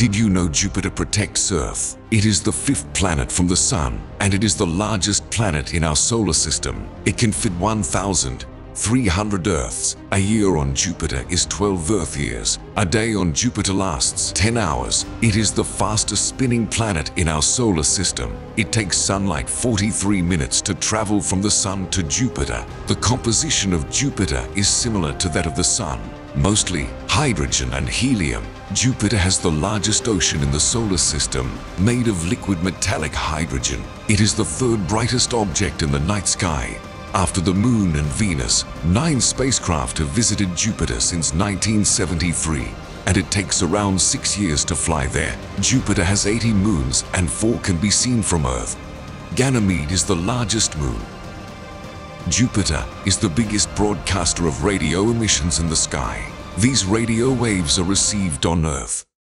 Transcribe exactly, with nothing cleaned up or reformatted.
Did you know Jupiter protects Earth? It is the fifth planet from the Sun, and it is the largest planet in our solar system. It can fit one thousand three hundred Earths. A year on Jupiter is twelve Earth years. A day on Jupiter lasts ten hours. It is the fastest spinning planet in our solar system. It takes sunlight forty-three minutes to travel from the Sun to Jupiter. The composition of Jupiter is similar to that of the Sun, mostly hydrogen and helium. Jupiter has the largest ocean in the solar system, made of liquid metallic hydrogen. It is the third brightest object in the night sky. After the Moon and Venus, nine spacecraft have visited Jupiter since nineteen seventy-three, and it takes around six years to fly there. Jupiter has eighty moons, and four can be seen from Earth. Ganymede is the largest moon. Jupiter is the biggest broadcaster of radio emissions in the sky. These radio waves are received on Earth.